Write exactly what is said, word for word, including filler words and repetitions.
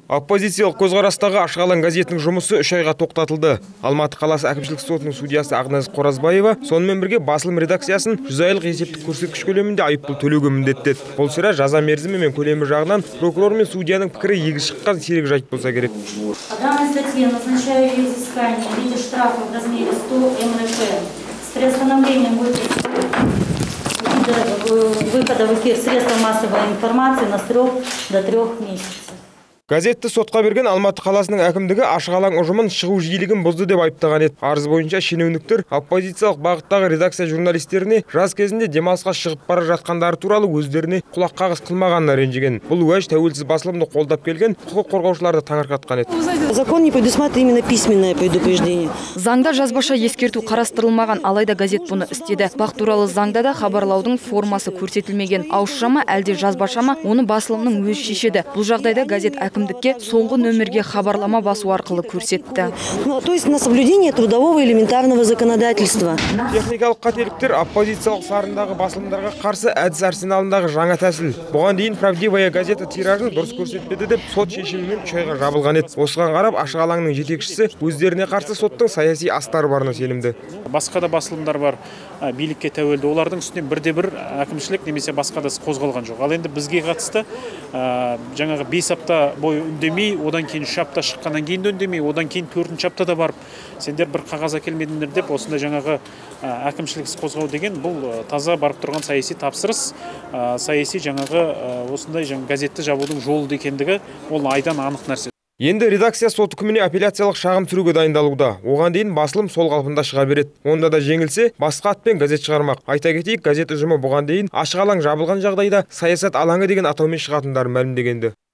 Оппозициялық көзқарастағы Ашық алаң газетінің жұмысы үш айға тоқтатылды. Алматы қаласы әкімшілік сотының судьясы Ақназ Қоразбаева сонымен бірге басылым редакциясын жүз айлық есептік көрсеткіш көлемінде айыппұл төлеуге міндеттеді. Бұл сірә жаза мерзімі мен көлемі жағынан прокурор мен судьяның пікірі егіз шыққан серік жайт болса керек. По данной статье назначаю взыскание в виде штрафа в размере сто эм эр эф с приостановлением выхода в эфир средства массовой информации на срок до трех месяцев. Газетті сотқа берген Алматы қаласының әкімдігі Ашық алаң ұжымын шығу жиілігін бұзды деп айыптаған еді. Арыз бойынша шенеуніктер оппозициялық бағыттағы редакция журналистеріне жаз кезінде демалысқа шығып бара жатқандары туралы өздеріне құлақ қағыс қылмағанына ренжіген. Бұл уәж тәуелсіз басылымды қолдап келген құқық қорғаушыларды таңырқатқан еді. Закон не предусматривает именно письменное предупреждение. Заңда жазбаша ескерту қарастырылмаған, алайда газет бұны істеді. Бақ туралы заңда да хабарлаудың формасы көрсетілмеген. Ауызшама әлде жазбашама, оны басылымның өзі шешеді. Бұл жағдайда газет әкімдікке соңғы нөмірге хабарлама басу арқылы көрсетті. То есть на соблюдение трудового элементарного законодательства. Техникалық қателіктер оппозициялық сарындағы басылымдарға қарсы әдіс арсеналындағы жаңа тәсіл. Бұған дейін «Правдивая» газеті тиражын дұрыс көрсетпеді деп сот шешімімен үш айға жабылған еді. Осыған қарап Ашық алаңның жетекшісі өздеріне қарсы соттың саяси астары барына сенімді. Басқа да басылымдар бар, билікке тәуелді. Олардың үстіне бірде-бір әкімшілік немесе басқа да қозғалған жоқ. Ал енді бізге қатысты жаңағы бес апта бойы үндемей, одан кейін үш апта шыққаннан кейін үндемей, одан кейін төртінші аптада барып, сендер бір қағаз әкелмедіңдер деп, осында жаңағы әкімшілік іс қозғау деген бұл таза барып тұрған саяси тапсырыс, саяси жаңағы осындай жаңағы газетті жабудың жолы екендігі ол айдан анық нәрсе. Енді редакция сот үкіміне апелляциялық шағым түсіруге дайындалуда. Оған дейін басылым сол қалпында шыға береді. Онда да жеңілсе, басқа атпен газет шығармақ. Айта кетейік, газет ұжымы бұған дейін Ашық алаң жабылған жағдайда саясат алаңы деген атаумен шығатындарын мәлімдегенді.